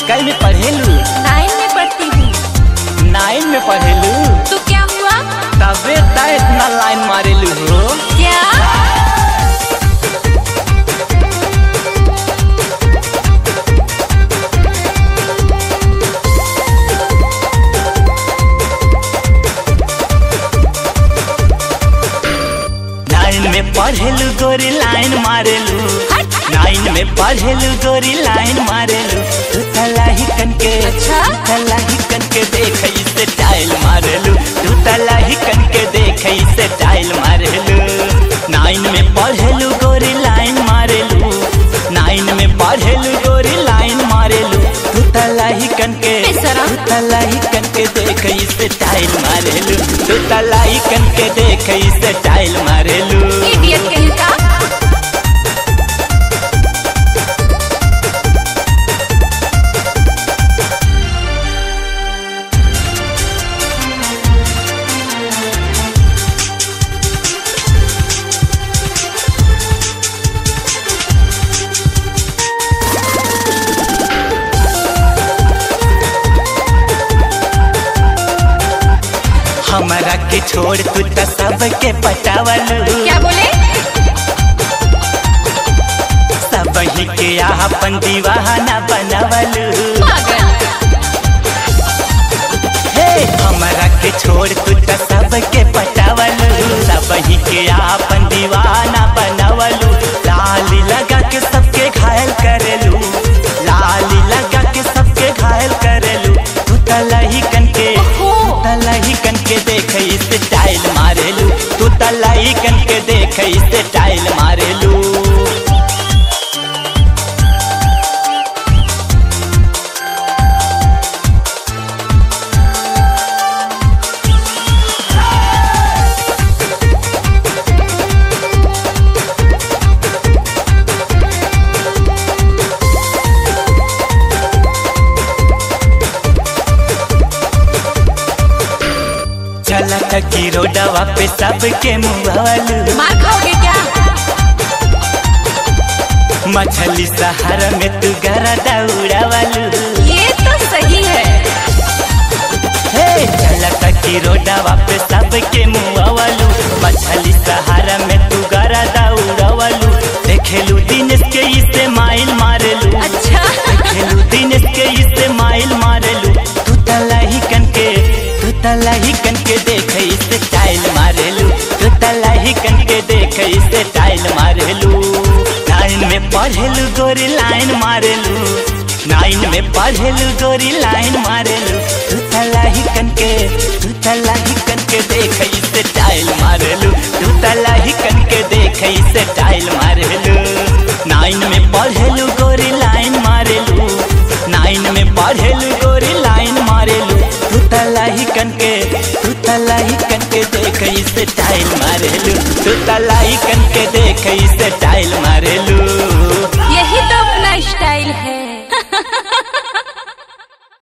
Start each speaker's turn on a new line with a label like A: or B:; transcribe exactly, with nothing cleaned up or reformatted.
A: कई में पढ़ेलू?
B: नाइन में पढ़ती हूँ।
A: नाइन में पढ़ेलू?
B: तो क्या हुआ?
A: तबे ता इतना लाइन मारेलू हो।
B: क्या?
A: नाइन में पढ़ेलू गोरी लाइन मारेलू। नाइन में पढ़ेलू गोरी लाइन मारेलू। तू तलाही कन के,
B: अच्छा?
A: तलाही कन के देख इसे टाइल मारेलू। तू तलाही कन के देख इसे टाइल मारेलू। नाइन में पढ़ेलू गोरी लाइन मारेलू। नाइन में पढ़ेलू गोरी लाइन मारेलू। तू तलाही कन के, तू तलाही कन के देख इसे टाइल मारेलू। तू तलाही कन के देख इसे टाइल मारेलू।
B: इडियट कहीं का।
A: हमारा के छोड़ तू तो सबके पटावलू।
B: क्या बोले?
A: सब ही के अपन दीवाना बनावलू।
B: पागल।
A: हे हमारा के छोड़ तू तो सबके पटावलू। सब ही के अपन दीवाना बनावलू। लाली लगा के सबके घायल करेलू। लाली लगा के सबके घायल करेलू। तू तलाही कन के, तलाही कन के देख इसे टाइल मारेलू। तू तलाही कन के देख इसे टाइल मारेलू। चला की रोडवा पे सबके मुँहवालू।
B: मार खाओगे क्या?
A: मछली सहारा में तू गरदा उड़ावलू।
B: ये तो सही है।
A: हे चला की रोडवा पे सबके मुँहवालू। मछली सहारा में तू गरदा उड़ावलू। देखेलू दिनेश के इसे माइल मारेलू।
B: अच्छा?
A: देखेलू दिनेश के इसे माइल मारेलू। तू तलाही कन के, तू तलाही कन के देख इसे टाइल मारेलू। तू तलाही कन के देख इसे टाइल मारेलू। नाइन में पढ़ेलू गोरी लाइन मारेलू। नाइन में पढ़ेलू गोरी लाइन मारेलू। तू तलाही कन के, तू तलाही कन के देख इसे टाइल मारेलू। तू तलाही कन के देख इसे टाइल मारेलू। नाइन में पढ़ेलू गोरी लाइन मारेलू। नाइन में पढ़ेलू गोरी लाइन मारेलू। तू तलाही कन के, तू तलाही कन के देख इसे टाइल मारेलू। तू तलाही कन के देख इसे टाइल मारेलू।
B: यही तो अपना स्टाइल है।